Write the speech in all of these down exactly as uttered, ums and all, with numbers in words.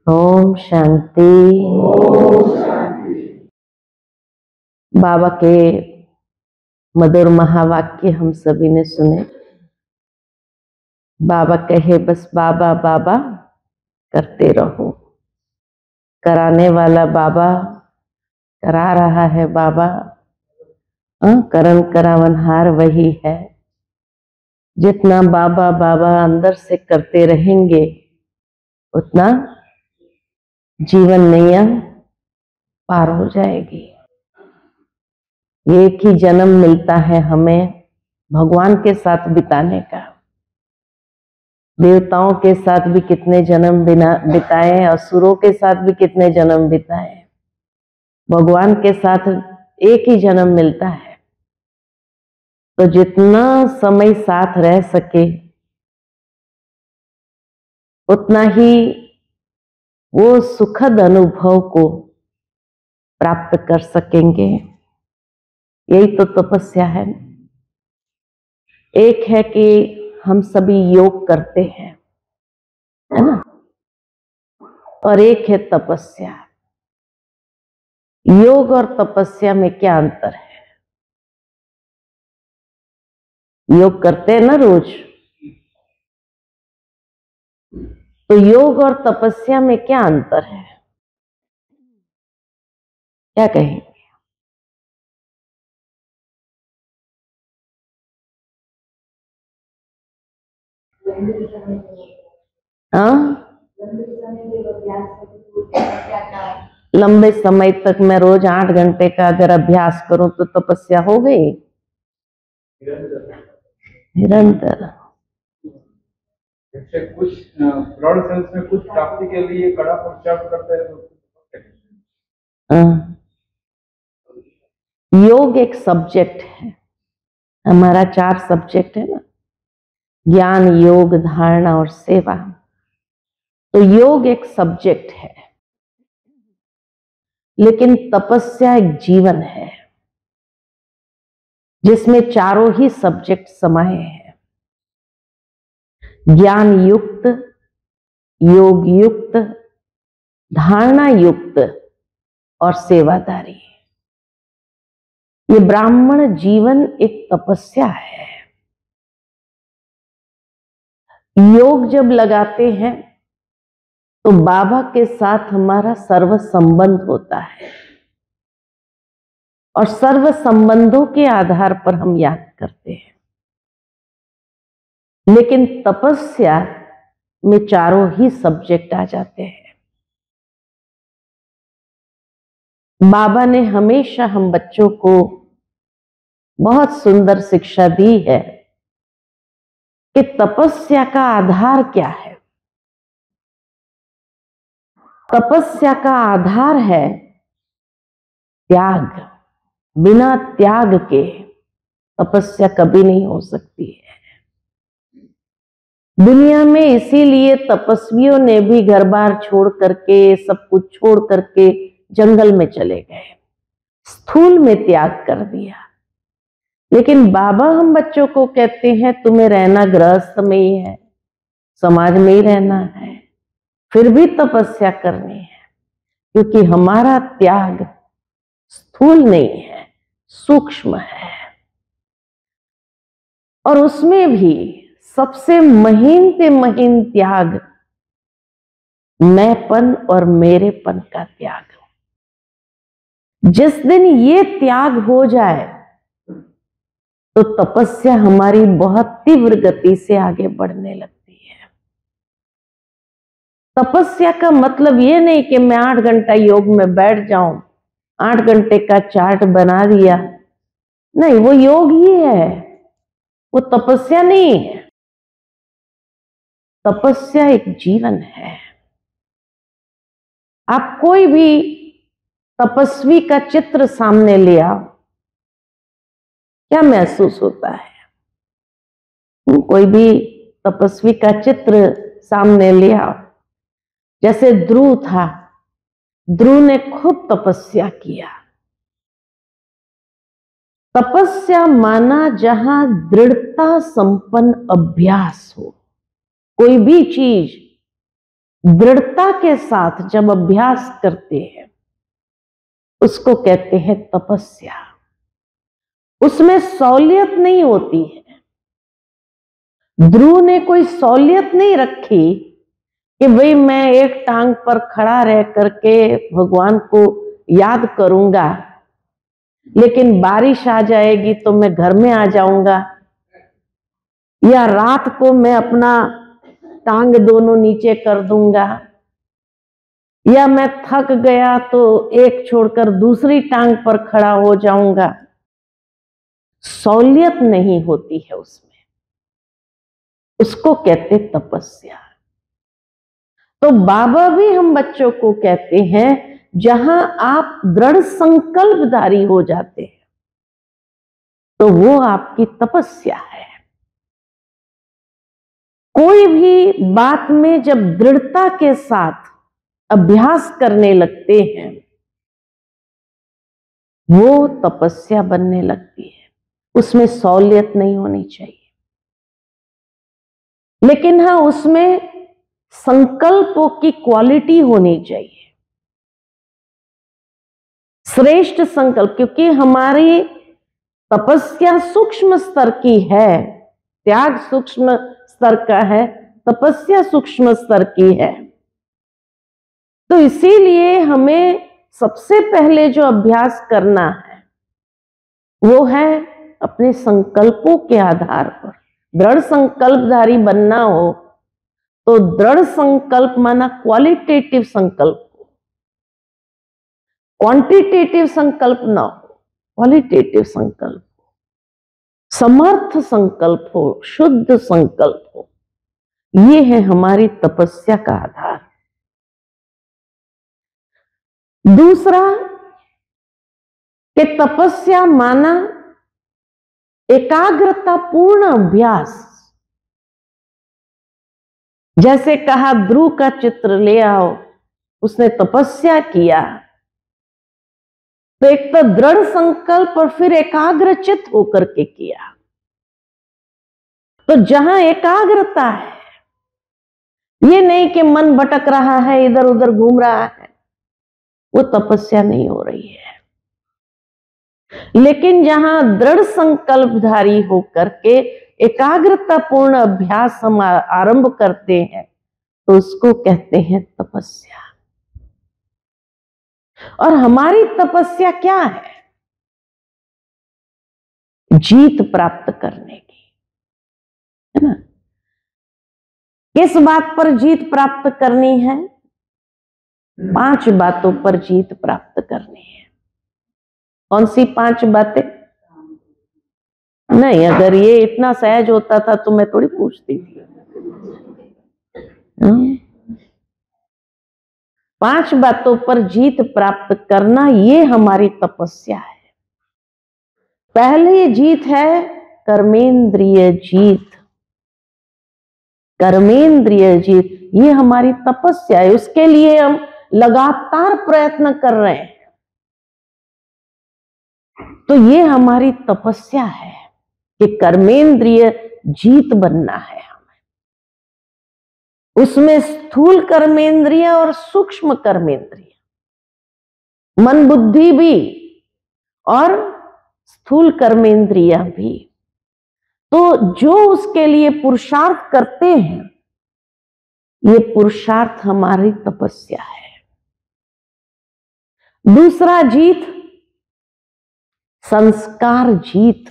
ओम शांति। बाबा के मधुर महावाक्य हम सभी ने सुने। बाबा कहे बस बाबा बाबा करते रहो। कराने वाला बाबा, करा रहा है बाबा। करण करावनहार वही है। जितना बाबा बाबा अंदर से करते रहेंगे उतना जीवन नैया पार हो जाएगी। एक ही जन्म मिलता है हमें भगवान के साथ बिताने का। देवताओं के साथ भी कितने जन्म बिना बिताए, असुरों के साथ भी कितने जन्म बिताए। भगवान के साथ एक ही जन्म मिलता है। तो जितना समय साथ रह सके उतना ही वो सुखद अनुभव को प्राप्त कर सकेंगे। यही तो तपस्या है। एक है कि हम सभी योग करते हैं, है ना, और एक है तपस्या। योग और तपस्या में क्या अंतर है? योग करते हैं ना रोज, तो योग और तपस्या में क्या अंतर है? क्या कहेंगे? हाँ, लंबे समय तक मैं रोज आठ घंटे का अगर अभ्यास करूं तो तपस्या हो गई। निरंतर कुछ ब्लड सेल्स में कुछ प्राप्ति के लिए कड़ा पुरुषार्थ करते हैं तो योग एक सब्जेक्ट है। हमारा चार सब्जेक्ट है ना, ज्ञान, योग, धारणा और सेवा। तो योग एक सब्जेक्ट है, लेकिन तपस्या एक जीवन है जिसमें चारों ही सब्जेक्ट समाये हैं। ज्ञान युक्त, योग युक्त, धारणा युक्त और सेवादारी। ये ब्राह्मण जीवन एक तपस्या है। योग जब लगाते हैं तो बाबा के साथ हमारा सर्व संबंध होता है और सर्व संबंधों के आधार पर हम याद करते हैं। लेकिन तपस्या में चारों ही सब्जेक्ट आ जाते हैं। बाबा ने हमेशा हम बच्चों को बहुत सुंदर शिक्षा दी है कि तपस्या का आधार क्या है। तपस्या का आधार है त्याग। बिना त्याग के तपस्या कभी नहीं हो सकती है। दुनिया में इसीलिए तपस्वियों ने भी घर बार छोड़ करके, सब कुछ छोड़ करके जंगल में चले गए, स्थूल में त्याग कर दिया। लेकिन बाबा हम बच्चों को कहते हैं तुम्हें रहना गृहस्थ में ही है, समाज में ही रहना है, फिर भी तपस्या करनी है, क्योंकि हमारा त्याग स्थूल नहीं है, सूक्ष्म है। और उसमें भी सबसे महीन से महीन त्याग मैंपन और मेरेपन का त्याग। जिस दिन ये त्याग हो जाए तो तपस्या हमारी बहुत तीव्र गति से आगे बढ़ने लगती है। तपस्या का मतलब ये नहीं कि मैं आठ घंटा योग में बैठ जाऊं, आठ घंटे का चार्ट बना दिया। नहीं, वो योग ही है, वो तपस्या नहीं है। तपस्या एक जीवन है। आप कोई भी तपस्वी का चित्र सामने ले आओ, क्या महसूस होता है? कोई भी तपस्वी का चित्र सामने ले आओ। जैसे ध्रुव था, ध्रुव ने खूब तपस्या किया। तपस्या माना जहां दृढ़ता संपन्न अभ्यास हो। कोई भी चीज दृढ़ता के साथ जब अभ्यास करते हैं उसको कहते हैं तपस्या। उसमें सहूलियत नहीं होती है। ध्रुव ने कोई सहूलियत नहीं रखी कि भाई मैं एक टांग पर खड़ा रह करके भगवान को याद करूंगा, लेकिन बारिश आ जाएगी तो मैं घर में आ जाऊंगा, या रात को मैं अपना टांग दोनों नीचे कर दूंगा, या मैं थक गया तो एक छोड़कर दूसरी टांग पर खड़ा हो जाऊंगा। सहूलियत नहीं होती है उसमें, उसको कहते तपस्या। तो बाबा भी हम बच्चों को कहते हैं जहां आप दृढ़ संकल्पधारी हो जाते हैं तो वो आपकी तपस्या है। कोई भी बात में जब दृढ़ता के साथ अभ्यास करने लगते हैं वो तपस्या बनने लगती है। उसमें सहूलियत नहीं होनी चाहिए, लेकिन हाँ उसमें संकल्पों की क्वालिटी होनी चाहिए, श्रेष्ठ संकल्प। क्योंकि हमारी तपस्या सूक्ष्म स्तर की है, त्याग सूक्ष्म स्तर का है, तपस्या सूक्ष्म स्तर की है। तो इसीलिए हमें सबसे पहले जो अभ्यास करना है वो है अपने संकल्पों के आधार पर। दृढ़ संकल्पधारी बनना हो तो दृढ़ संकल्प माना क्वालिटेटिव संकल्प हो, क्वांटिटेटिव संकल्प ना हो, क्वालिटेटिव संकल्प हो, समर्थ संकल्प हो, शुद्ध संकल्प हो। ये है हमारी तपस्या का आधार। दूसरा कि तपस्या माना एकाग्रता पूर्ण अभ्यास। जैसे कहा ध्रुव का चित्र ले आओ, उसने तपस्या किया, तो एक तो दृढ़ संकल्प और फिर एकाग्रचित होकर के किया। तो जहां एकाग्रता है, ये नहीं कि मन भटक रहा है, इधर उधर घूम रहा है, वो तपस्या नहीं हो रही है। लेकिन जहां दृढ़ संकल्पधारी होकर के एकाग्रता पूर्ण अभ्यास हम आरंभ करते हैं तो उसको कहते हैं तपस्या। और हमारी तपस्या क्या है? जीत प्राप्त करने की, है ना। किस बात पर जीत प्राप्त करनी है? पांच बातों पर जीत प्राप्त करनी है। कौन सी पांच बातें? नहीं, अगर ये इतना सहज होता था तो मैं थोड़ी पूछती थी। पांच बातों पर जीत प्राप्त करना, ये हमारी तपस्या है। पहली जीत है कर्मेंद्रिय जीत। कर्मेंद्रिय जीत ये हमारी तपस्या है। उसके लिए हम लगातार प्रयत्न कर रहे हैं, तो ये हमारी तपस्या है कि कर्मेंद्रिय जीत बनना है हमें। उसमें स्थूल कर्मेंद्रिय और सूक्ष्म कर्मेंद्रिय, मन बुद्धि भी और स्थूल कर्मेंद्रिय भी। तो जो उसके लिए पुरुषार्थ करते हैं, ये पुरुषार्थ हमारी तपस्या है। दूसरा जीत संस्कार जीत,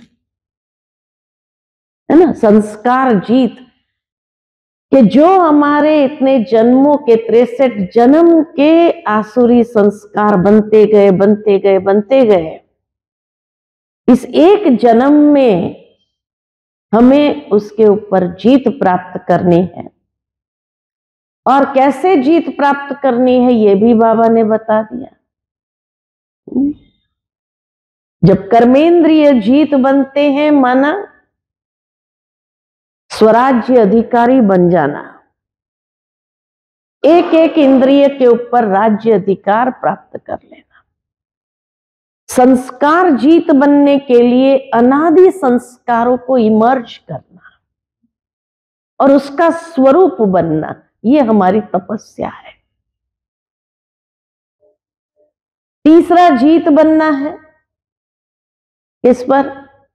है ना। संस्कार जीत कि जो हमारे इतने जन्मों के तिरसठ जन्म के आसुरी संस्कार बनते गए बनते गए बनते गए, इस एक जन्म में हमें उसके ऊपर जीत प्राप्त करनी है। और कैसे जीत प्राप्त करनी है ये भी बाबा ने बता दिया। जब कर्मेंद्रिय जीत बनते हैं, माना स्वराज्य अधिकारी बन जाना, एक एक इंद्रिय के ऊपर राज्य अधिकार प्राप्त कर लेना। संस्कार जीत बनने के लिए अनादि संस्कारों को इमर्ज करना और उसका स्वरूप बनना, ये हमारी तपस्या है। तीसरा जीत बनना है किस पर?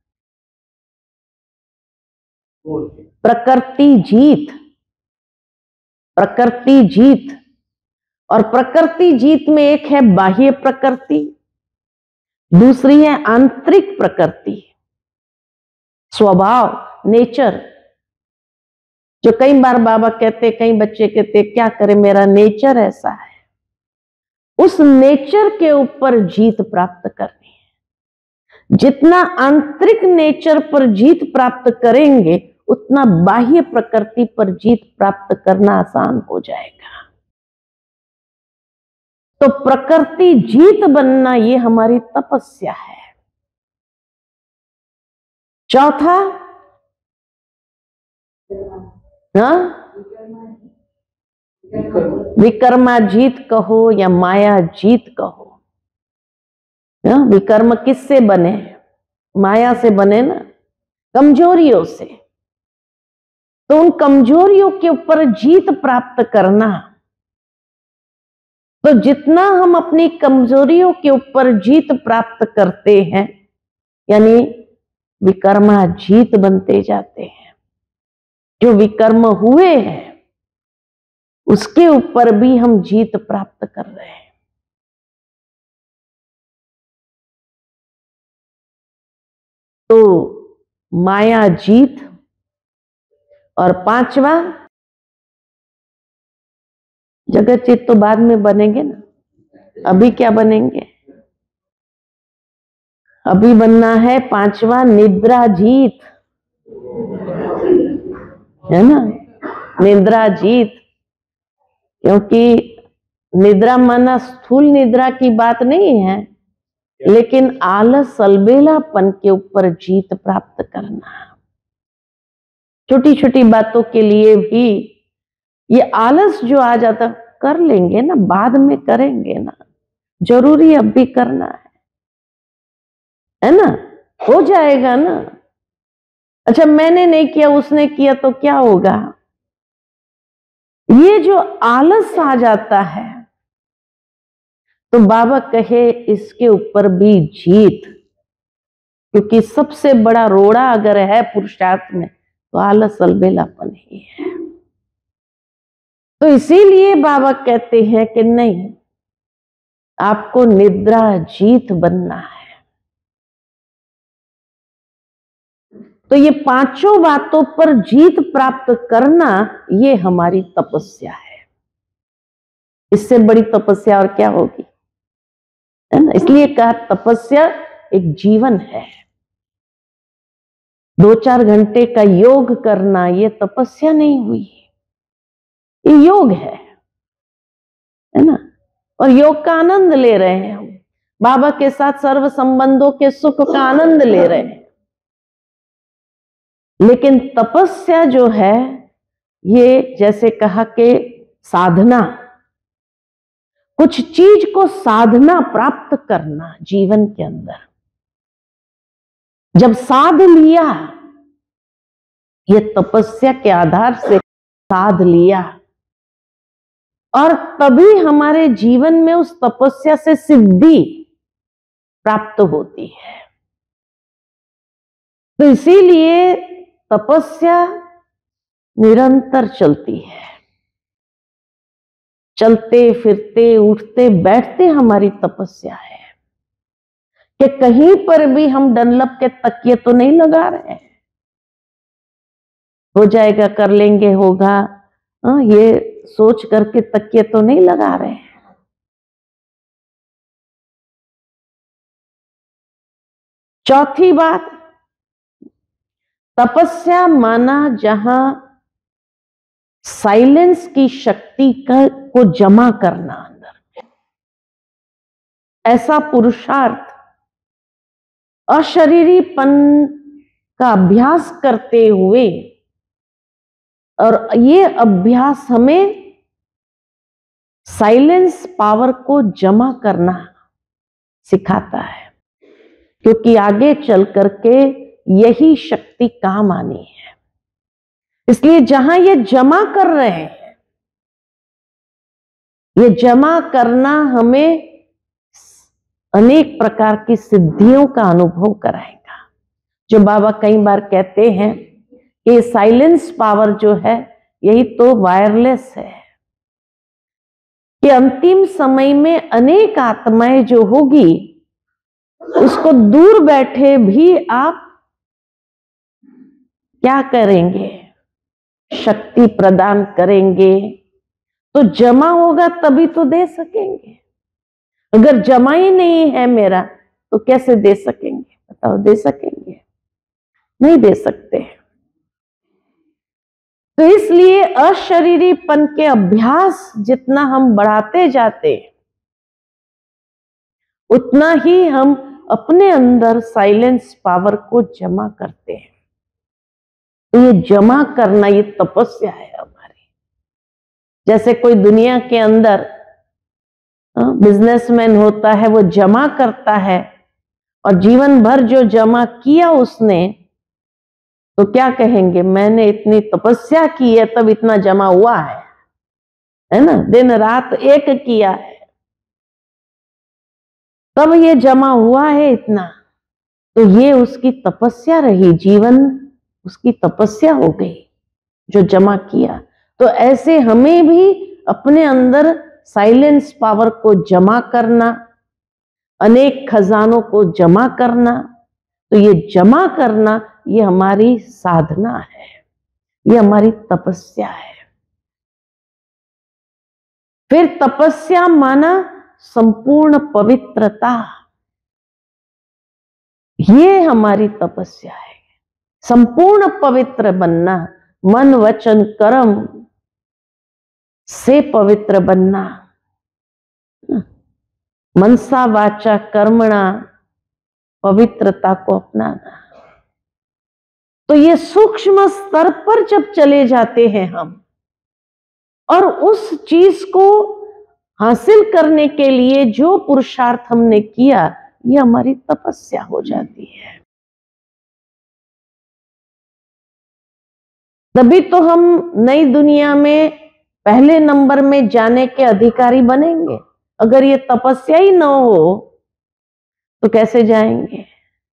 प्रकृति जीत। प्रकृति जीत, और प्रकृति जीत में एक है बाह्य प्रकृति, दूसरी है आंतरिक प्रकृति, स्वभाव, नेचर। जो कई बार बाबा कहते, कई बच्चे कहते क्या करें मेरा नेचर ऐसा है, उस नेचर के ऊपर जीत प्राप्त करनी है। जितना आंतरिक नेचर पर जीत प्राप्त करेंगे उतना बाह्य प्रकृति पर जीत प्राप्त करना आसान हो जाएगा। तो प्रकृति जीत बनना ये हमारी तपस्या है। चौथा, हाँ, विकर्मा जीत कहो या माया जीत कहो। हाँ, विकर्म किससे बने? माया से बने ना, कमजोरियों से। तो उन कमजोरियों के ऊपर जीत प्राप्त करना, तो जितना हम अपनी कमजोरियों के ऊपर जीत प्राप्त करते हैं यानी विकर्मा जीत बनते जाते हैं। जो विकर्म हुए हैं उसके ऊपर भी हम जीत प्राप्त कर रहे हैं। तो माया जीत, और पांचवा जगत चित तो बाद में बनेंगे ना, अभी क्या बनेंगे? अभी बनना है पांचवा निद्रा जीत, है ना, निद्रा जीत। क्योंकि निद्रा माना स्थूल निद्रा की बात नहीं है, लेकिन आलस अलबेलापन के ऊपर जीत प्राप्त करना। छोटी छोटी बातों के लिए भी ये आलस जो आ जाता, कर लेंगे ना, बाद में करेंगे ना, जरूरी अब भी करना है, है ना, हो जाएगा ना। अच्छा मैंने नहीं किया उसने किया तो क्या होगा? ये जो आलस आ जाता है, तो बाबा कहे इसके ऊपर भी जीत, क्योंकि सबसे बड़ा रोड़ा अगर है पुरुषार्थ में तो आलस अलबेलापन ही है। तो इसीलिए बाबा कहते हैं कि नहीं, आपको निद्रा जीत बनना है। तो ये पांचों बातों पर जीत प्राप्त करना ये हमारी तपस्या है। इससे बड़ी तपस्या और क्या होगी, है ना। इसलिए कहा तपस्या एक जीवन है। दो चार घंटे का योग करना ये तपस्या नहीं हुई, ये योग है, है ना। और योग का आनंद ले रहे हैं हम, बाबा के साथ सर्व संबंधों के सुख का आनंद ले रहे हैं। लेकिन तपस्या जो है ये जैसे कहा कि साधना, कुछ चीज को साधना प्राप्त करना जीवन के अंदर। जब साध लिया, ये तपस्या के आधार से साध लिया, और तभी हमारे जीवन में उस तपस्या से सिद्धि प्राप्त होती है। तो इसीलिए तपस्या निरंतर चलती है। चलते फिरते उठते बैठते हमारी तपस्या है कि कहीं पर भी हम डनलप के तकिए तो नहीं लगा रहे हैं, हो जाएगा कर लेंगे होगा, आ, ये सोच करके तकिए तो नहीं लगा रहे हैं। चौथी बात, तपस्या माना जहां साइलेंस की शक्ति का को जमा करना अंदर, ऐसा पुरुषार्थ अशरीरीपन का अभ्यास करते हुए, और ये अभ्यास हमें साइलेंस पावर को जमा करना सिखाता है, क्योंकि आगे चल करके यही शक्ति काम आनी है। इसलिए जहां ये जमा कर रहे हैं ये जमा करना हमें अनेक प्रकार की सिद्धियों का अनुभव कराएगा। जो बाबा कई बार कहते हैं कि साइलेंस पावर जो है यही तो वायरलेस है, कि अंतिम समय में अनेक आत्माएं जो होगी उसको दूर बैठे भी आप क्या करेंगे, शक्ति प्रदान करेंगे। तो जमा होगा तभी तो दे सकेंगे। अगर जमा ही नहीं है मेरा तो कैसे दे सकेंगे? बताओ, दे सकेंगे? नहीं दे सकते। तो इसलिए अशरीरीपन के अभ्यास जितना हम बढ़ाते जाते उतना ही हम अपने अंदर साइलेंस पावर को जमा करते हैं। तो ये जमा करना ये तपस्या है हमारी। जैसे कोई दुनिया के अंदर बिजनेसमैन होता है, वो जमा करता है और जीवन भर जो जमा किया उसने, तो क्या कहेंगे, मैंने इतनी तपस्या की है तब इतना जमा हुआ है, है ना, दिन रात एक किया है तब ये जमा हुआ है इतना। तो ये उसकी तपस्या रही, जीवन उसकी तपस्या हो गई जो जमा किया। तो ऐसे हमें भी अपने अंदर साइलेंस पावर को जमा करना, अनेक खजानों को जमा करना। तो ये जमा करना ये हमारी साधना है, ये हमारी तपस्या है। फिर तपस्या माना संपूर्ण पवित्रता, ये हमारी तपस्या है। संपूर्ण पवित्र बनना, मन वचन कर्म से पवित्र बनना, मनसा वाचा कर्मणा, पवित्रता को अपनाना। तो ये सूक्ष्म स्तर पर जब चले जाते हैं हम और उस चीज को हासिल करने के लिए जो पुरुषार्थ हमने किया, ये हमारी तपस्या हो जाती है। तभी तो हम नई दुनिया में पहले नंबर में जाने के अधिकारी बनेंगे। अगर ये तपस्या ही न हो तो कैसे जाएंगे?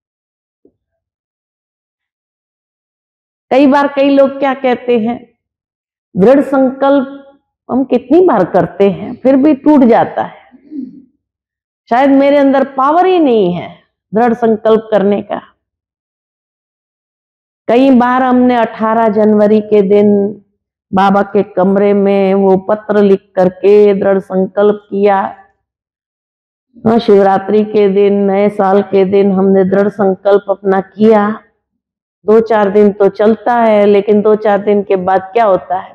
कई बार कई लोग क्या कहते हैं, दृढ़ संकल्प हम कितनी बार करते हैं फिर भी टूट जाता है, शायद मेरे अंदर पावर ही नहीं है दृढ़ संकल्प करने का। कई बार हमने अठारह जनवरी के दिन बाबा के कमरे में वो पत्र लिख करके दृढ़ संकल्प किया। हाँ, शिवरात्रि के दिन, नए साल के दिन हमने दृढ़ संकल्प अपना किया। दो चार दिन तो चलता है, लेकिन दो चार दिन के बाद क्या होता है,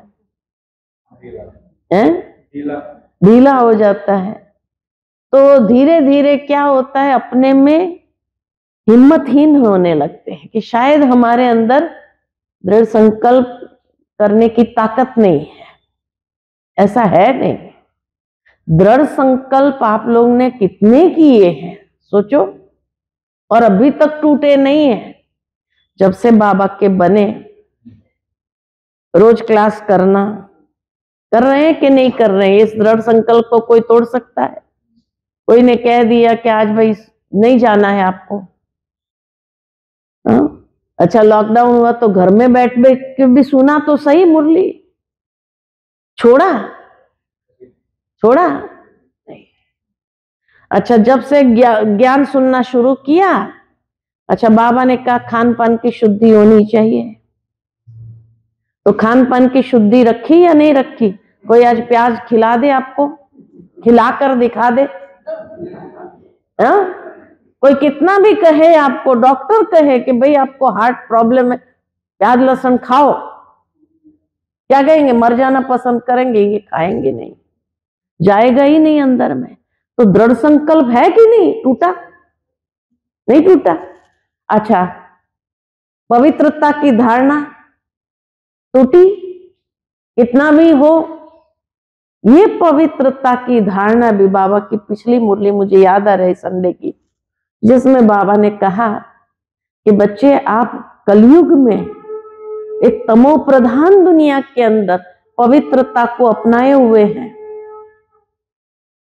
हैं? ढीला हो जाता है। तो धीरे धीरे क्या होता है, अपने में हिम्मतहीन होने लगते हैं कि शायद हमारे अंदर दृढ़ संकल्प करने की ताकत नहीं है। ऐसा है नहीं। दृढ़ संकल्प आप लोग ने कितने किए हैं सोचो, और अभी तक टूटे नहीं है। जब से बाबा के बने, रोज क्लास करना, कर रहे हैं कि नहीं कर रहे हैं? इस दृढ़ संकल्प को कोई तोड़ सकता है? कोई ने कह दिया कि आज भाई नहीं जाना है आपको, हाँ? अच्छा, लॉकडाउन हुआ तो घर में बैठ बैठ के भी सुना तो सही मुरली, छोड़ा छोड़ा नहीं। अच्छा, जब से ज्ञान सुनना शुरू किया, अच्छा बाबा ने कहा खान पान की शुद्धि होनी चाहिए, तो खान पान की शुद्धि रखी या नहीं रखी? कोई आज प्याज खिला दे आपको, खिलाकर दिखा दे, हाँ? कोई कितना भी कहे आपको, डॉक्टर कहे कि भाई आपको हार्ट प्रॉब्लम है, प्याज लहसुन खाओ, क्या कहेंगे? मर जाना पसंद करेंगे, ये खाएंगे नहीं, जाएगा ही नहीं अंदर में। तो दृढ़ संकल्प है कि नहीं? टूटा नहीं? टूटा। अच्छा, पवित्रता की धारणा टूटी? कितना भी हो, ये पवित्रता की धारणा भी बाबा की पिछली मुरली मुझे याद आ रही संडे की, जिसमें बाबा ने कहा कि बच्चे आप कलयुग में एक तमो प्रधान दुनिया के अंदर पवित्रता को अपनाए हुए हैं,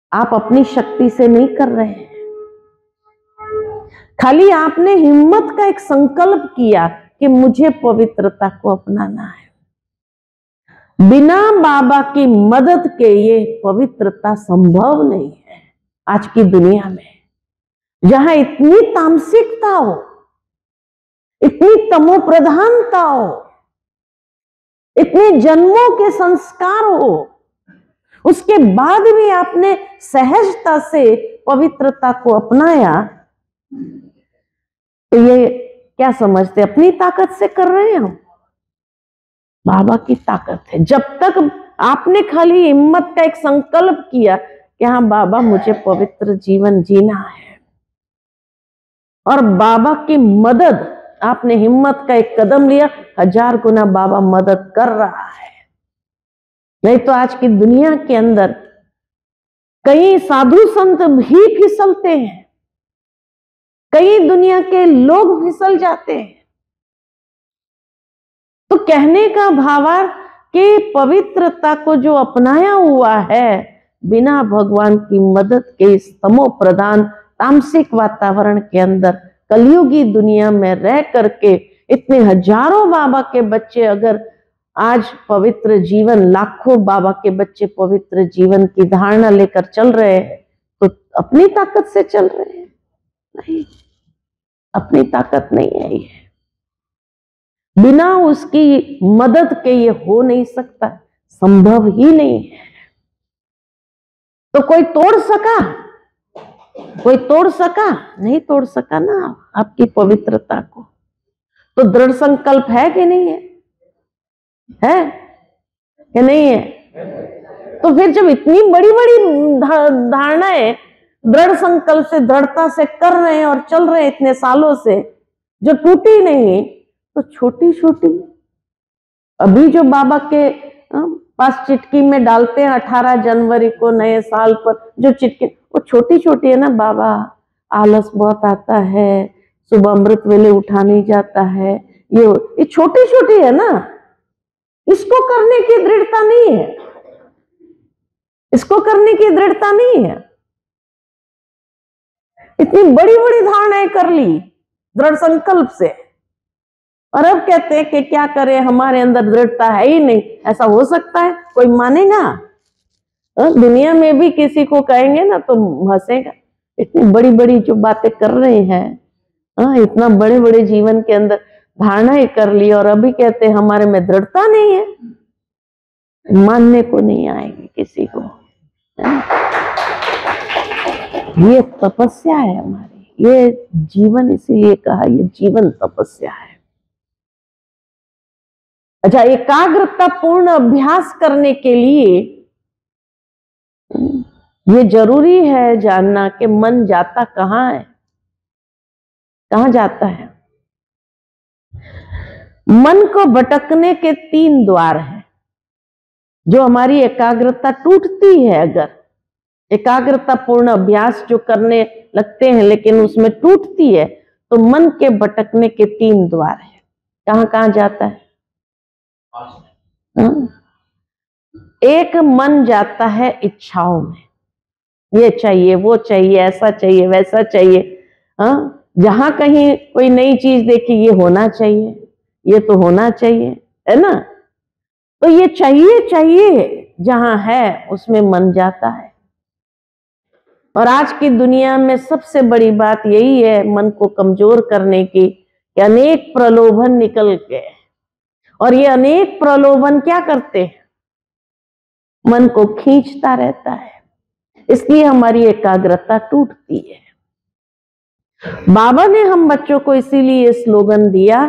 आप अपनी शक्ति से नहीं कर रहे हैं, खाली आपने हिम्मत का एक संकल्प किया कि मुझे पवित्रता को अपनाना है। बिना बाबा की मदद के ये पवित्रता संभव नहीं है। आज की दुनिया में जहां इतनी तामसिकता हो, इतनी तमोप्रधानता हो, इतने जन्मों के संस्कार हो, उसके बाद भी आपने सहजता से पवित्रता को अपनाया, तो ये क्या समझते, अपनी ताकत से कर रहे हैं हम? बाबा की ताकत है। जब तक आपने खाली हिम्मत का एक संकल्प किया कि हाँ बाबा मुझे पवित्र जीवन जीना है, और बाबा की मदद, आपने हिम्मत का एक कदम लिया, हजार गुना बाबा मदद कर रहा है। नहीं तो आज की दुनिया के अंदर कई साधु संत भी फिसलते हैं, कई दुनिया के लोग फिसल जाते हैं। तो कहने का भावार्थ कि पवित्रता को जो अपनाया हुआ है, बिना भगवान की मदद के इस तमो प्रधान तामसिक वातावरण के अंदर कलयुगी दुनिया में रह करके इतने हजारों बाबा के बच्चे अगर आज पवित्र जीवन, लाखों बाबा के बच्चे पवित्र जीवन की धारणा लेकर चल रहे हैं, तो अपनी ताकत से चल रहे हैं? नहीं, अपनी ताकत नहीं है ये। बिना उसकी मदद के ये हो नहीं सकता, संभव ही नहीं है। तो कोई तोड़ सका? कोई तोड़ सका? नहीं तोड़ सका ना आपकी पवित्रता को। तो दृढ़ संकल्प है कि नहीं है? है कि नहीं है? तो फिर जब इतनी बड़ी बड़ी धारणाएं दृढ़ संकल्प से, दृढ़ता से कर रहे हैं और चल रहे हैं इतने सालों से, जो टूटी नहीं, तो छोटी छोटी अभी जो बाबा के पास चिटकी में डालते हैं अठारह जनवरी को नए साल पर, जो चिटकी, वो छोटी छोटी है ना। बाबा आलस बहुत आता है, सुबह अमृत वेले उठा नहीं जाता है, ये ये छोटी छोटी है ना। इसको करने की दृढ़ता नहीं है, इसको करने की दृढ़ता नहीं है। इतनी बड़ी बड़ी धारणाएं कर ली दृढ़ संकल्प से, और अब कहते हैं कि क्या करें, हमारे अंदर दृढ़ता है ही नहीं। ऐसा हो सकता है? कोई मानेगा? दुनिया में भी किसी को कहेंगे ना तो हंसेगा। इतनी बड़ी बड़ी जो बातें कर रहे हैं, हाँ, इतना बड़े बड़े जीवन के अंदर धारणाएं कर ली, और अभी कहते हैं हमारे में दृढ़ता नहीं है। मानने को नहीं आएगी किसी को। ये तपस्या है हमारी, ये जीवन, इसीलिए कहा ये जीवन तपस्या है। अच्छा, एकाग्रता पूर्ण अभ्यास करने के लिए ये जरूरी है जानना कि मन जाता कहाँ है, कहाँ जाता है। मन को भटकने के तीन द्वार हैं। जो हमारी एकाग्रता टूटती है, अगर एकाग्रता पूर्ण अभ्यास जो करने लगते हैं लेकिन उसमें टूटती है, तो मन के भटकने के तीन द्वार हैं। कहाँ कहाँ जाता है? हाँ? एक मन जाता है इच्छाओं में, ये चाहिए, वो चाहिए, ऐसा चाहिए, वैसा चाहिए। हाँ, जहां कहीं कोई नई चीज देखी, ये होना चाहिए, ये तो होना चाहिए, है ना। तो ये चाहिए चाहिए जहां है, उसमें मन जाता है। और आज की दुनिया में सबसे बड़ी बात यही है मन को कमजोर करने की, कि अनेक प्रलोभन निकल के, और ये अनेक प्रलोभन क्या करते हैं? मन को खींचता रहता है, इसलिए हमारी एकाग्रता टूटती है। बाबा ने हम बच्चों को इसीलिए स्लोगन दिया,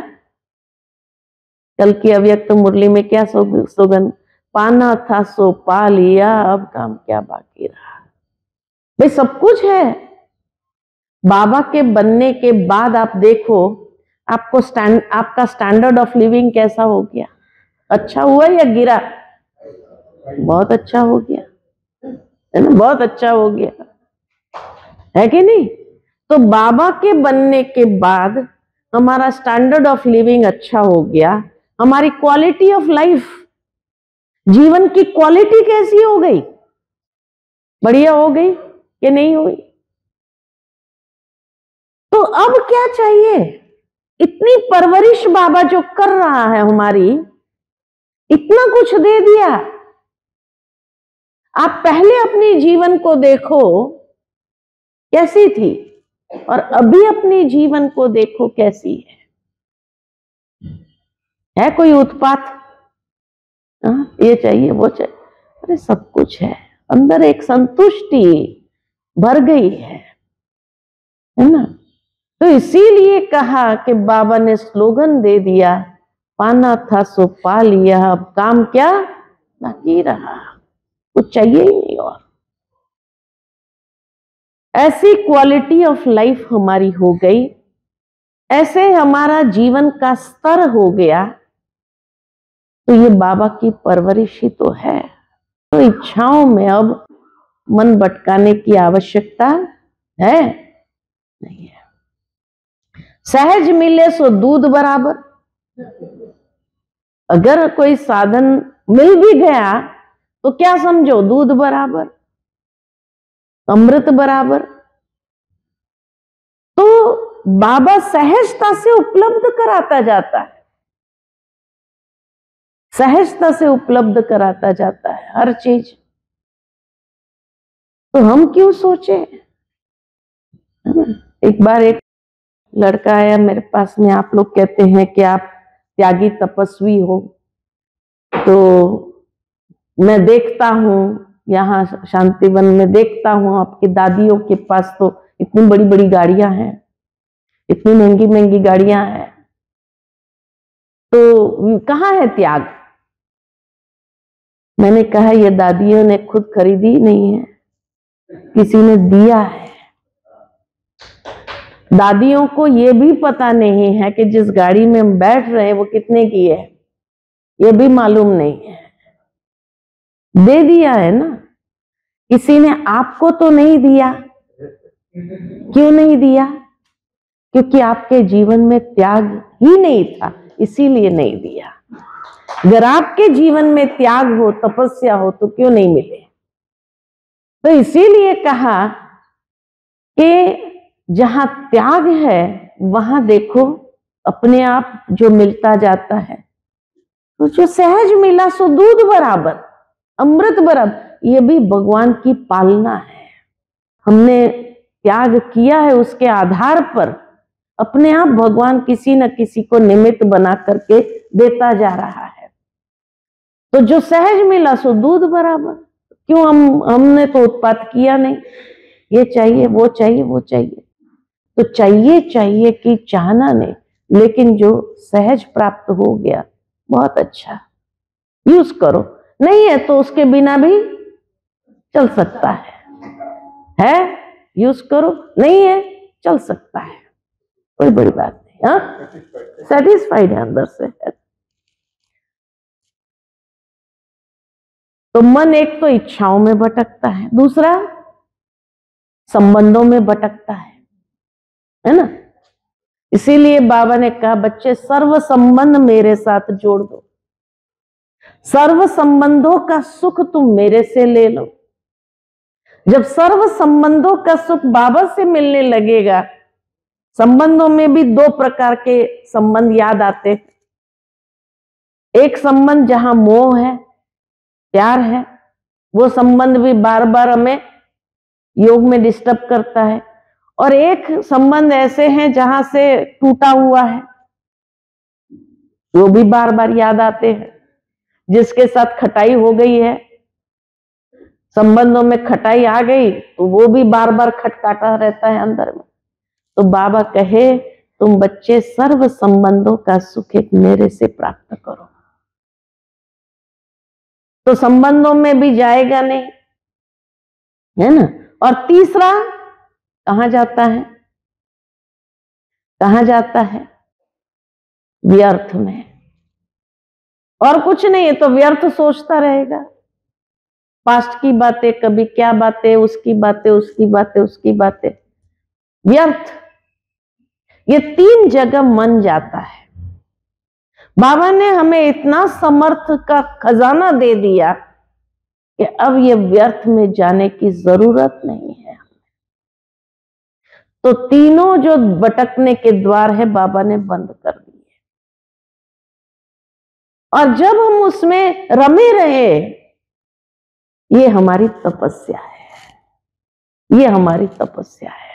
कल की अव्यक्त मुरली में क्या स्लोगन? पाना था सो पा लिया, अब काम क्या बाकी रहा। भाई सब कुछ है। बाबा के बनने के बाद आप देखो, आपको स्टैंड आपका स्टैंडर्ड ऑफ लिविंग कैसा हो गया? अच्छा हुआ या गिरा? बहुत अच्छा हो गया, है ना, बहुत अच्छा हो गया, है कि नहीं? तो बाबा के बनने के बाद हमारा स्टैंडर्ड ऑफ लिविंग अच्छा हो गया, हमारी क्वालिटी ऑफ लाइफ, जीवन की क्वालिटी कैसी हो गई? बढ़िया हो गई कि नहीं हुई? तो अब क्या चाहिए? इतनी परवरिश बाबा जो कर रहा है हमारी, इतना कुछ दे दिया। आप पहले अपने जीवन को देखो कैसी थी, और अभी अपने जीवन को देखो कैसी है। है कोई उत्पात? हाँ, ये चाहिए वो चाहिए, अरे सब कुछ है अंदर, एक संतुष्टि भर गई है, है ना? तो इसीलिए कहा कि बाबा ने स्लोगन दे दिया, पाना था सो पा लिया, अब काम क्या बाकी रहा, कुछ चाहिए ही नहीं। और ऐसी क्वालिटी ऑफ लाइफ हमारी हो गई, ऐसे हमारा जीवन का स्तर हो गया। तो ये बाबा की परवरिश ही तो है। तो इच्छाओं में अब मन भटकाने की आवश्यकता है नहीं है। सहज मिले सो दूध बराबर। अगर कोई साधन मिल भी गया तो क्या समझो, दूध बराबर, अमृत बराबर। तो बाबा सहजता से उपलब्ध कराता जाता है, सहजता से उपलब्ध कराता जाता है हर चीज। तो हम क्यों सोचे? एक बार एक लड़का आया मेरे पास में, आप लोग कहते हैं कि आप त्यागी तपस्वी हो, तो मैं देखता हूं यहाँ शांतिवन में, देखता हूं आपकी दादियों के पास तो इतनी बड़ी बड़ी गाड़ियां हैं, इतनी महंगी महंगी गाड़ियां हैं, तो कहाँ है त्याग? मैंने कहा ये दादियों ने खुद खरीदी नहीं है, किसी ने दिया है। दादियों को ये भी पता नहीं है कि जिस गाड़ी में हम बैठ रहे हैं वो कितने की है, ये भी मालूम नहीं है। दे दिया है ना, किसी ने आपको तो नहीं दिया। क्यों नहीं दिया? क्योंकि आपके जीवन में त्याग ही नहीं था, इसीलिए नहीं दिया। अगर आपके जीवन में त्याग हो, तपस्या हो, तो क्यों नहीं मिले? तो इसीलिए कहा कि जहां त्याग है वहां देखो अपने आप जो मिलता जाता है। तो जो सहज मिला सो दूध बराबर, अमृत बराबर, ये भी भगवान की पालना है। हमने त्याग किया है, उसके आधार पर अपने आप भगवान किसी न किसी को निमित्त बना करके देता जा रहा है। तो जो सहज मिला सो दूध बराबर। क्यों? हम हमने तो उत्पात किया नहीं, ये चाहिए वो चाहिए वो चाहिए। तो चाहिए चाहिए कि चाहना नहीं, लेकिन जो सहज प्राप्त हो गया बहुत अच्छा, यूज करो। नहीं है तो उसके बिना भी चल सकता है, है यूज करो, नहीं है चल सकता है, कोई बड़ी बात नहीं। हाँ, सेटिस्फाइड है अंदर से। तो मन एक तो इच्छाओं में भटकता है, दूसरा संबंधों में भटकता है, है ना? इसीलिए बाबा ने कहा बच्चे सर्व संबंध मेरे साथ जोड़ दो, सर्व संबंधों का सुख तुम मेरे से ले लो। जब सर्व संबंधों का सुख बाबा से मिलने लगेगा, संबंधों में भी दो प्रकार के संबंध याद आते हैं। एक संबंध जहां मोह है, प्यार है, वो संबंध भी बार बार हमें योग में डिस्टर्ब करता है। और एक संबंध ऐसे हैं जहां से टूटा हुआ है, वो भी बार बार याद आते हैं। जिसके साथ खटाई हो गई है, संबंधों में खटाई आ गई, तो वो भी बार बार खटकाटा रहता है अंदर में। तो बाबा कहे तुम बच्चे सर्व संबंधों का सुख एक मेरे से प्राप्त करो। तो संबंधों में भी जाएगा नहीं, है ना? और तीसरा कहां जाता है? कहां जाता है? व्यर्थ में। और कुछ नहीं है तो व्यर्थ सोचता रहेगा, पास्ट की बातें, कभी क्या बातें, उसकी बातें उसकी बातें उसकी बातें, व्यर्थ। ये तीन जगह मन जाता है। बाबा ने हमें इतना समर्थ का खजाना दे दिया कि अब ये व्यर्थ में जाने की जरूरत नहीं है। तो तीनों जो भटकने के द्वार है बाबा ने बंद कर दिए, और जब हम उसमें रमे रहे, ये हमारी तपस्या है, ये हमारी तपस्या है।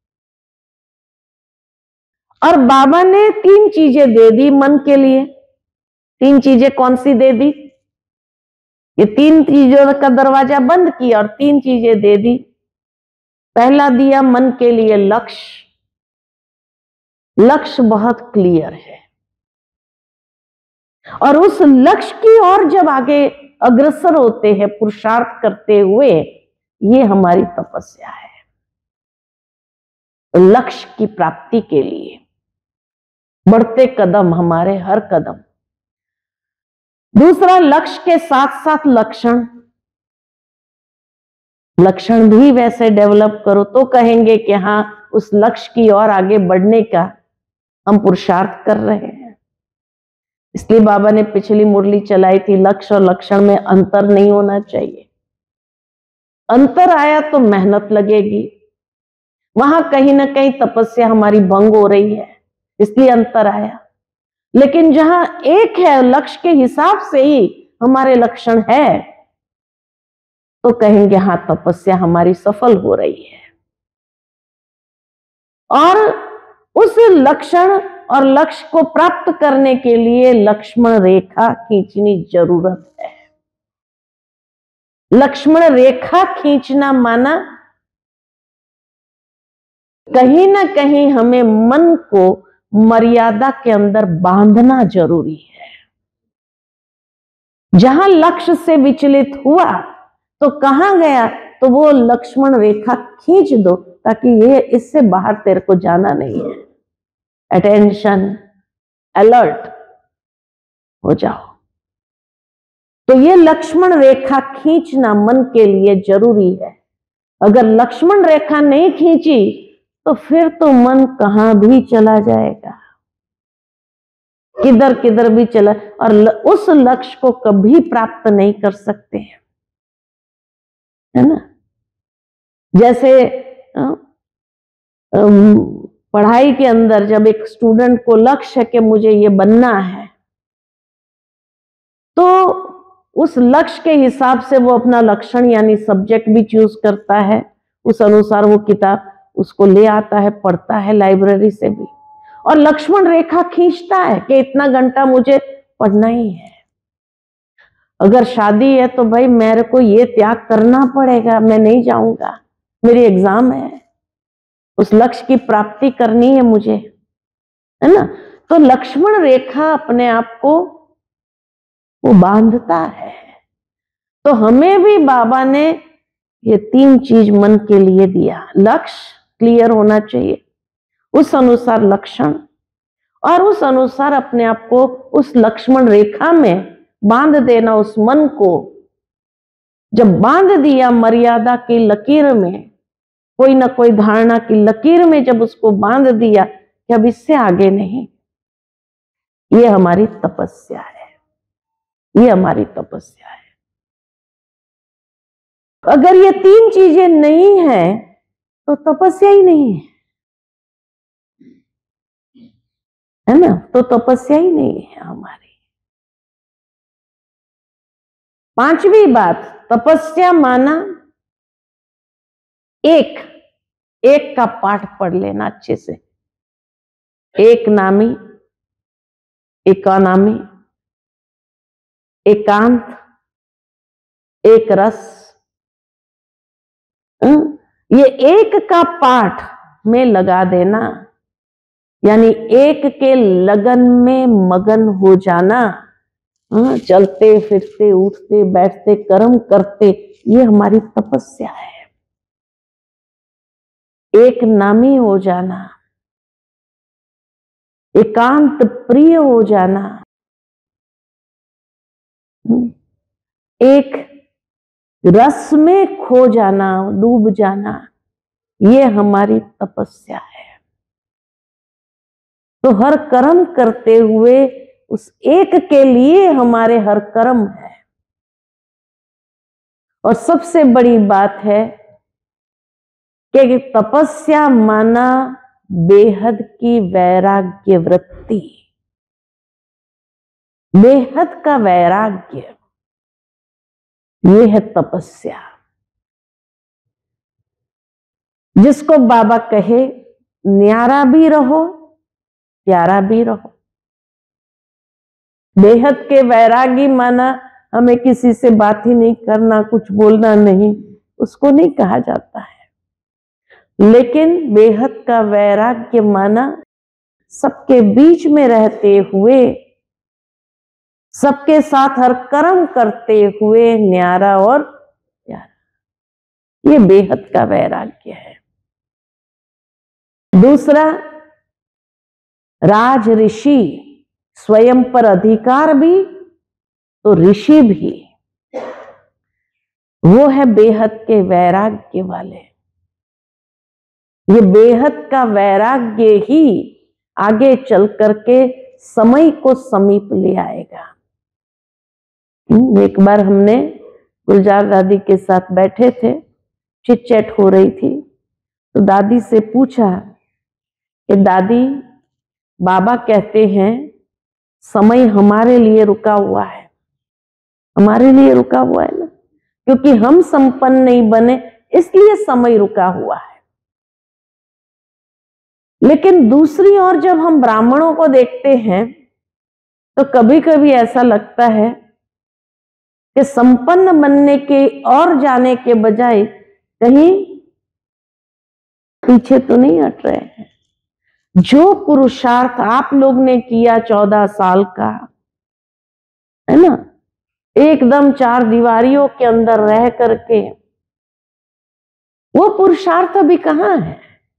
और बाबा ने तीन चीजें दे दी मन के लिए। तीन चीजें कौन सी दे दी? ये तीन चीजों का दरवाजा बंद किया और तीन चीजें दे दी। पहला दिया मन के लिए लक्ष्य। लक्ष्य बहुत क्लियर है, और उस लक्ष्य की ओर जब आगे अग्रसर होते हैं पुरुषार्थ करते हुए, ये हमारी तपस्या है। लक्ष्य की प्राप्ति के लिए बढ़ते कदम, हमारे हर कदम। दूसरा, लक्ष्य के साथ साथ लक्षण। लक्षण भी वैसे डेवलप करो तो कहेंगे कि हाँ, उस लक्ष्य की ओर आगे बढ़ने का हम पुरुषार्थ कर रहे हैं। इसलिए बाबा ने पिछली मुरली चलाई थी, लक्ष्य और लक्षण में अंतर नहीं होना चाहिए। अंतर आया तो मेहनत लगेगी, वहां कहीं ना कहीं तपस्या हमारी भंग हो रही है, इसलिए अंतर आया। लेकिन जहां एक है, लक्ष्य के हिसाब से ही हमारे लक्षण है, तो कहेंगे हाँ, तपस्या हमारी सफल हो रही है। और उस लक्षण और लक्ष्य को प्राप्त करने के लिए लक्ष्मण रेखा खींचनी जरूरत है। लक्ष्मण रेखा खींचना माना कहीं ना कहीं हमें मन को मर्यादा के अंदर बांधना जरूरी है। जहां लक्ष्य से विचलित हुआ तो कहां गया, तो वो लक्ष्मण रेखा खींच दो, ताकि ये इससे बाहर तेरे को जाना नहीं है। अटेंशन, अलर्ट हो जाओ। तो ये लक्ष्मण रेखा खींचना मन के लिए जरूरी है। अगर लक्ष्मण रेखा नहीं खींची तो फिर तो मन कहां भी चला जाएगा, किधर किधर भी चला, और उस लक्ष्य को कभी प्राप्त नहीं कर सकते हैं, है ना। जैसे पढ़ाई के अंदर जब एक स्टूडेंट को लक्ष्य है कि मुझे ये बनना है, तो उस लक्ष्य के हिसाब से वो अपना लक्षण यानी सब्जेक्ट भी चूज करता है, उस अनुसार वो किताब उसको ले आता है, पढ़ता है लाइब्रेरी से भी, और लक्ष्मण रेखा खींचता है कि इतना घंटा मुझे पढ़ना ही है। अगर शादी है तो भाई मेरे को ये त्याग करना पड़ेगा, मैं नहीं जाऊंगा, मेरी एग्जाम है, उस लक्ष्य की प्राप्ति करनी है मुझे, है ना। तो लक्ष्मण रेखा अपने आप को वो बांधता है। तो हमें भी बाबा ने ये तीन चीज मन के लिए दिया। लक्ष्य क्लियर होना चाहिए, उस अनुसार लक्षण, और उस अनुसार अपने आप को उस लक्ष्मण रेखा में बांध देना। उस मन को जब बांध दिया मर्यादा की लकीर में, कोई ना कोई धारणा की लकीर में जब उसको बांध दिया कि अब इससे आगे नहीं, ये हमारी तपस्या है, ये हमारी तपस्या है। अगर ये तीन चीजें नहीं है तो तपस्या ही नहीं है, है ना। तो तपस्या ही नहीं है हमारी। पांचवी बात, तपस्या माना एक एक का पाठ पढ़ लेना अच्छे से। एक नामी, एकानामी, एकांत, एक रस। ये एक का पाठ में लगा देना, यानी एक के लगन में मगन हो जाना। चलते फिरते उठते बैठते कर्म करते, ये हमारी तपस्या है। एक नामी हो जाना, एकांत प्रिय हो जाना, एक रस में खो जाना, डूब जाना, ये हमारी तपस्या है। तो हर कर्म करते हुए उस एक के लिए हमारे हर कर्म है, और सबसे बड़ी बात है कि तपस्या माना बेहद की वैराग्य वृत्ति, बेहद का वैराग्य, ये है तपस्या। जिसको बाबा कहे न्यारा भी रहो प्यारा भी रहो। बेहद के वैरागी माना हमें किसी से बात ही नहीं करना, कुछ बोलना नहीं, उसको नहीं कहा जाता है। लेकिन बेहद का वैराग्य माना सबके बीच में रहते हुए, सबके साथ हर कर्म करते हुए न्यारा और प्यारा, ये बेहद का वैराग्य है। दूसरा, राज ऋषि, स्वयं पर अधिकार भी तो ऋषि भी, वो है बेहद के वैराग्य वाले। ये बेहद का वैराग्य ही आगे चल करके समय को समीप ले आएगा। एक बार हमने गुलजार दादी के साथ बैठे थे, चिट चैट हो रही थी, तो दादी से पूछा कि दादी, बाबा कहते हैं समय हमारे लिए रुका हुआ है। हमारे लिए रुका हुआ है ना, क्योंकि हम संपन्न नहीं बने इसलिए समय रुका हुआ है। लेकिन दूसरी ओर जब हम ब्राह्मणों को देखते हैं तो कभी कभी ऐसा लगता है कि संपन्न बनने के और जाने के बजाय कहीं पीछे तो नहीं हट रहे हैं। जो पुरुषार्थ आप लोग ने किया चौदह साल का, है ना, एकदम चार दीवारियों के अंदर रह करके, वो पुरुषार्थ अभी कहां है?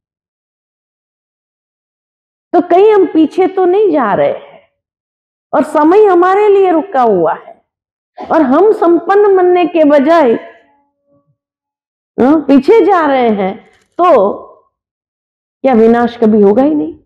तो कहीं हम पीछे तो नहीं जा रहे हैं और समय हमारे लिए रुका हुआ है और हम संपन्न बनने के बजाय पीछे जा रहे हैं, तो क्या विनाश कभी होगा ही नहीं?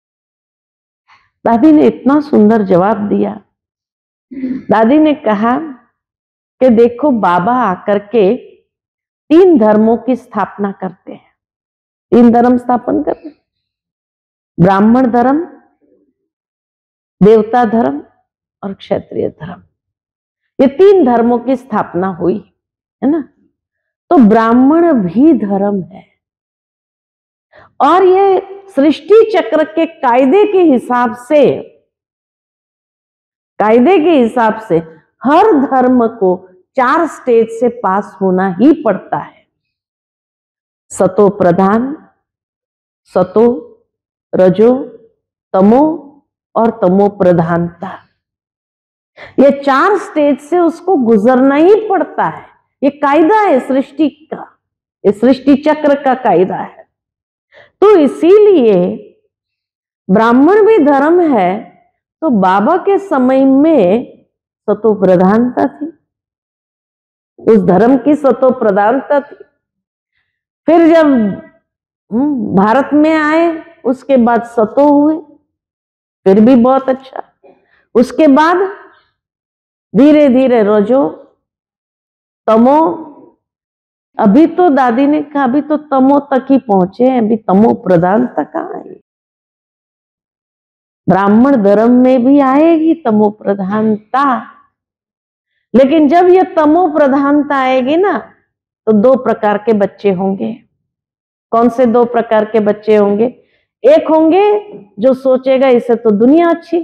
दादी ने इतना सुंदर जवाब दिया। दादी ने कहा कि देखो, बाबा आकर के तीन धर्मों की स्थापना करते हैं। तीन धर्म स्थापन करते हैं, ब्राह्मण धर्म, देवता धर्म और क्षत्रिय धर्म। ये तीन धर्मों की स्थापना हुई है ना। तो ब्राह्मण भी धर्म है और ये सृष्टि चक्र के कायदे के हिसाब से कायदे के हिसाब से हर धर्म को चार स्टेज से पास होना ही पड़ता है। सतो प्रधान, सतो, रजो, तमो और तमो प्रधानता, ये चार स्टेज से उसको गुजरना ही पड़ता है। ये कायदा है सृष्टि का, ये सृष्टि चक्र का कायदा है। तो इसीलिए ब्राह्मण भी धर्म है। तो बाबा के समय में सतो प्रधानता थी, उस धर्म की सतो प्रधानता थी। फिर जब भारत में आए उसके बाद सतो हुए, फिर भी बहुत अच्छा। उसके बाद धीरे धीरे रजो, तमो, अभी तो दादी ने कहा अभी तो तमो तक ही पहुंचे हैं, अभी तमो प्रधान तक आए। ब्राह्मण धर्म में भी आएगी तमो प्रधानता, लेकिन जब ये तमो प्रधानता आएगी ना तो दो प्रकार के बच्चे होंगे। कौन से दो प्रकार के बच्चे होंगे? एक होंगे जो सोचेगा इसे तो दुनिया अच्छी,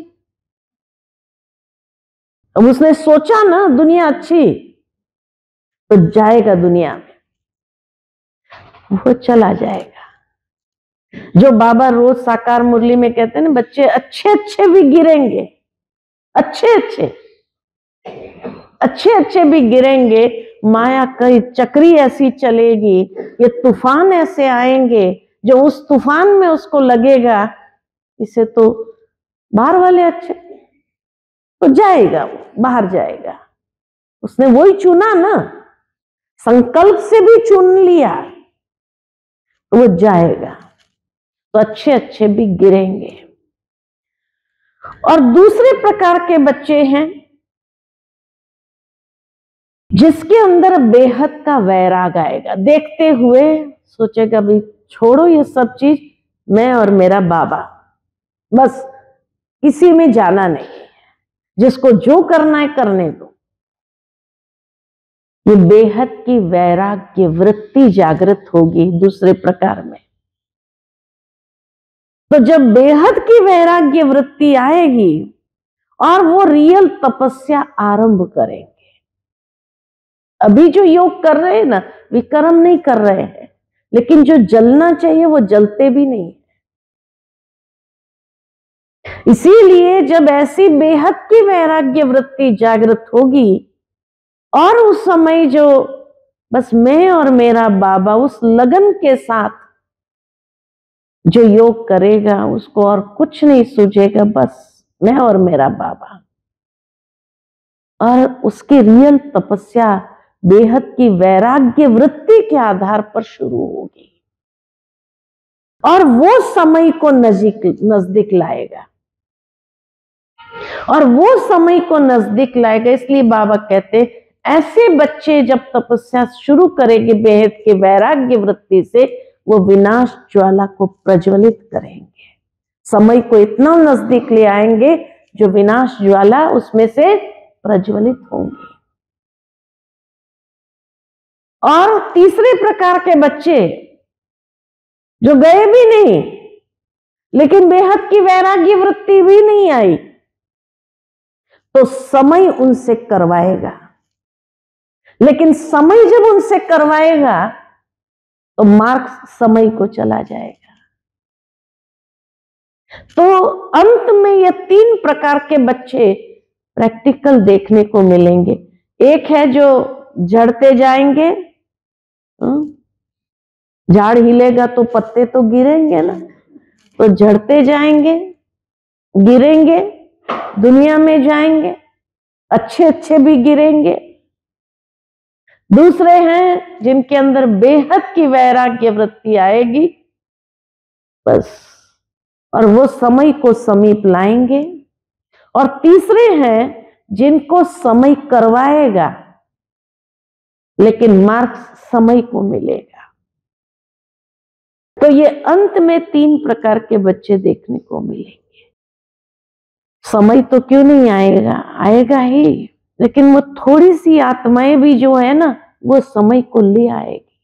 अब उसने सोचा ना दुनिया अच्छी, तो जाएगा दुनिया में, वो चला जाएगा। जो बाबा रोज साकार मुरली में कहते हैं ना, बच्चे अच्छे अच्छे भी गिरेंगे, अच्छे अच्छे अच्छे अच्छे भी गिरेंगे। माया कई चक्री ऐसी चलेगी, ये तूफान ऐसे आएंगे जो उस तूफान में उसको लगेगा इसे तो बाहर वाले अच्छे, तो जाएगा, वो बाहर जाएगा। उसने वही चुना ना, संकल्प से भी चुन लिया, तो वो जाएगा। तो अच्छे अच्छे भी गिरेंगे। और दूसरे प्रकार के बच्चे हैं जिसके अंदर बेहद का वैराग आएगा, देखते हुए सोचेगा भी छोड़ो ये सब चीज, मैं और मेरा बाबा, बस किसी में जाना नहीं है, जिसको जो करना है करने दो। ये बेहद की वैराग्य वृत्ति जागृत होगी दूसरे प्रकार में। तो जब बेहद की वैराग्य वृत्ति आएगी और वो रियल तपस्या आरंभ करेंगे। अभी जो योग कर रहे हैं ना, वे कर्म नहीं कर रहे हैं, लेकिन जो जलना चाहिए वो जलते भी नहीं। इसीलिए जब ऐसी बेहद की वैराग्य वृत्ति जागृत होगी और उस समय जो बस मैं और मेरा बाबा, उस लगन के साथ जो योग करेगा उसको और कुछ नहीं सूझेगा, बस मैं और मेरा बाबा, और उसकी रियल तपस्या बेहद की वैराग्य वृत्ति के आधार पर शुरू होगी और वो समय को नजदीक नजदीक लाएगा और वो समय को नजदीक लाएगा। इसलिए बाबा कहते ऐसे बच्चे जब तपस्या शुरू करेंगे बेहद के वैराग्य वृत्ति से, वो विनाश ज्वाला को प्रज्वलित करेंगे, समय को इतना नजदीक ले आएंगे जो विनाश ज्वाला उसमें से प्रज्वलित होंगे। और तीसरे प्रकार के बच्चे जो गए भी नहीं लेकिन बेहद की वैराग्य वृत्ति भी नहीं आई, तो समय उनसे करवाएगा, लेकिन समय जब उनसे करवाएगा तो मार्ग समय को चला जाएगा। तो अंत में ये तीन प्रकार के बच्चे प्रैक्टिकल देखने को मिलेंगे। एक है जो झड़ते जाएंगे, झाड़ हिलेगा तो पत्ते तो गिरेंगे ना, तो झड़ते जाएंगे, गिरेंगे, दुनिया में जाएंगे, अच्छे अच्छे भी गिरेंगे। दूसरे हैं जिनके अंदर बेहद की वैराग्य वृत्ति आएगी बस, और वो समय को समीप लाएंगे। और तीसरे हैं जिनको समय करवाएगा लेकिन मार्ग समय को मिलेगा। तो ये अंत में तीन प्रकार के बच्चे देखने को मिलेंगे। समय तो क्यों नहीं आएगा, आएगा ही, लेकिन वो थोड़ी सी आत्माएं भी जो है ना, वो समय को ले आएगी।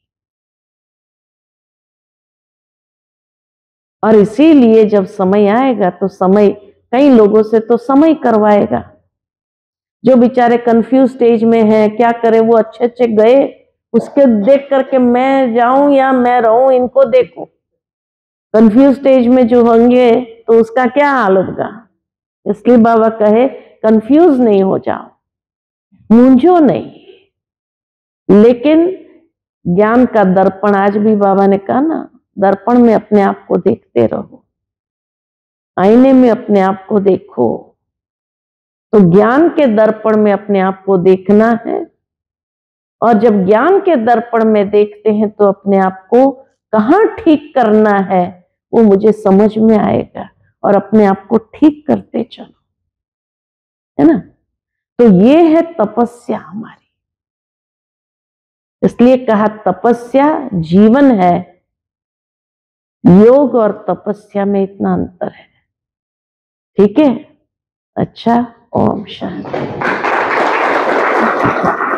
और इसीलिए जब समय आएगा तो समय कई लोगों से तो समय करवाएगा। जो बेचारे कंफ्यूज स्टेज में है, क्या करे, वो अच्छे अच्छे गए, उसके देख करके मैं जाऊं या मैं रहूं, इनको देखो। कंफ्यूज स्टेज में जो होंगे तो उसका क्या हाल होगा। इसलिए बाबा कहे कंफ्यूज नहीं हो जाओ, मूंझो नहीं, लेकिन ज्ञान का दर्पण, आज भी बाबा ने कहा ना, दर्पण में अपने आप को देखते रहो, आईने में अपने आप को देखो। तो ज्ञान के दर्पण में अपने आप को देखना है, और जब ज्ञान के दर्पण में देखते हैं तो अपने आप को कहाँ ठीक करना है वो मुझे समझ में आएगा, और अपने आप को ठीक करते चलो, है ना। तो ये है तपस्या हमारी। इसलिए कहा तपस्या जीवन है। योग और तपस्या में इतना अंतर है, ठीक है। अच्छा, ओम शांति।